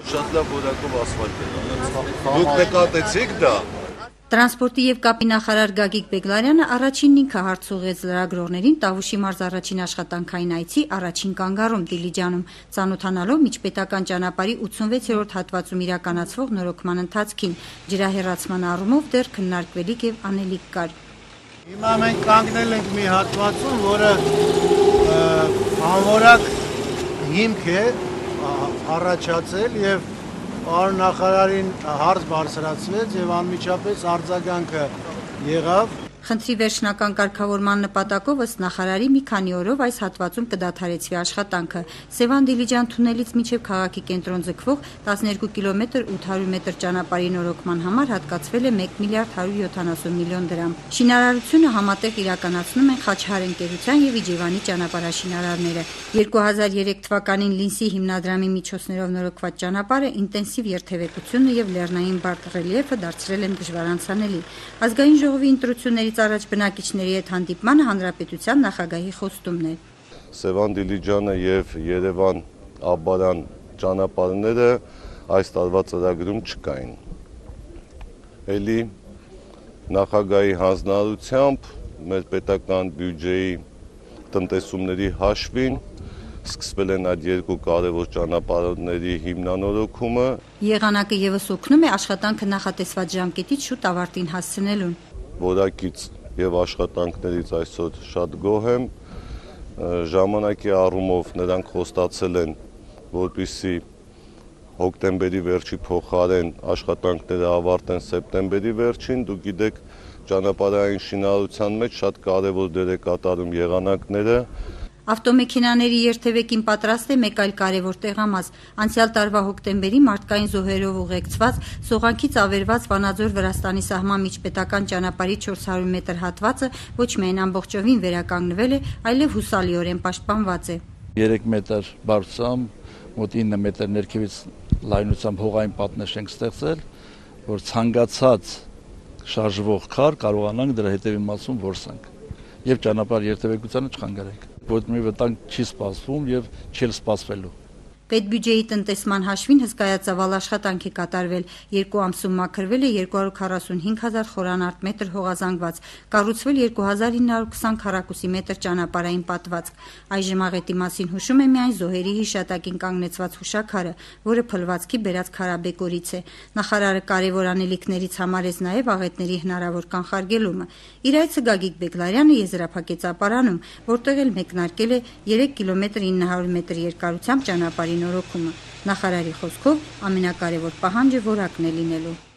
Շատ լավ որակով ասֆալտ է կանաց։ Դուք նկատեցիք դա։ Տրանսպորտի եւ կապի նախարար Գագիկ Բեգլարյանը առաջինն ինքը հարց ուղղեց լրագրողներին Տավուշի մարզ առաջին աշխատանքային այցի առաջին կանգառում Դիլիջանում, ծանոթանալով միջպետական ճանապարհի 86-րդ հատվածում իրականացվող նորոգման ընթացքին, ջրահեռացման առումով դեռ քննարկվելիք եւ անելիք կար։ Հիմա մենք կանգնել ենք մի հատվածում, որը անորակ հիմք է առաջացել եւ Պարոն նախարարին հարց բարձրացվեց եւ անմիջապես արձագանքը եղավ։ Խնդրի վերջնական կարգավորման նպատակով ըստ նախարարի մի քանի օրով այս հատվածում կդադարեցվի աշխատանքը։ Սևան-Դիլիջան թունելից մինչև քաղաքի կենտրոն ձգվող 12 կիլոմետր 800 մետր ճանապարհի նորոգման համար հատկացվել է 1 միլիարդ 170 միլիոն դրամ։ Շինարարությունը համատեղ իրականացնում են Խաչհար ընկերության եւ Իջևանի ճանապարհաշինարարները։ 2003 թվականին Լինսի հիմնադրամի միջոցներով նորոգված ճանապարհը ինտենսիվ երթևեկությունը եւ լեռնային բարդ ռելիեֆը դարձրել են դժվար անցանելի։ Ազգային ժողովի ընտրությունների առաջ բնակիչների հետ հանդիպմանը հանրապետության նախագահի խոստումն է։ Սևան-Դիլիջանը եւ Երևան-Աբադան ճանապարհները այս տարվա ծրագրում չկային։ Էլի նախագահի հանձնարարությամբ մեր պետական բյուջեի տնտեսումների հաշվին սկսվել են այդ երկու կարևոր ճանապարհների հիմնանորոգումը։ Եղանակը եւս օգնում է աշխատանքը նախատեսված ժամկետից շուտ ավարտին հասցնելուն։ Որակից եւ աշխատանքներից այսօր շատ գոհ եմ, ժամանակի առումով նրանք խոստացել են, որպեսզի հոկտեմբերի վերջի փոխարեն աշխատանքները ավարտեն սեպտեմբերի վերջին, դուք գիտեք, ճանապարհային շինարարության մեջ շատ կարևոր դեր է կատարում եղանակները։ Ավտոմեքենաների երթևեկին պատրաստ է մեկ այլ կարևոր տեղամաս։ Անցյալ տարվա հոկտեմբերի մարդկային զոհերով ուղեկցված Սողանքից ավերված Վանաձոր-Վրաստանի սահման միջպետական ճանապարհի 400 մետր հատվածը ոչ միայն ամբողջովին վերականգնվել է, այլև հուսալիորեն պաշտպանված է։ 3 մետր բարձրությամբ, մոտ 9 մետր ներքևից լայնությամբ հողային պատնեշ ենք ստեղծել, որ ցանկացած շարժվող քար կարողանանք դրա հետևի մասում որսանք եւ ճանապարհ երթևեկությանը չխանգարենք։ Ոչ մի վտանգ չի սպասվում եւ չի սպասվելու։ Պետբյուջեի տնտեսման հաշվին հսկայածավալ աշխատանք է կատարվել։ 2 ամսում մաքրվել է 245,000 խորանարդ մետր հողազանգված, կառուցվել 2920 քառակուսի մետր ճանապարհային պատվածք։ Այժմ աղետի մասին հուշում է միայն զոհերի հիշատակին կանգնեցված հուշաքարը, որը փլվածքի բերած քարաբեկորից է։ Նախարարը կարևոր անելիքներից համարեց նաև աղետների հնարավոր կանխարգելումը։ Իր այցը Գագիկ Բեգլարյանը եզրափակեց Ապարանում, որտեղ էլ մեկնարկել է 3 կիլոմետր 900 մետր երկարությամբ ճանապարհի նորոգումը։ Նախարարի խոսքով ամենակարևոր պահանջը որակն է լինելու։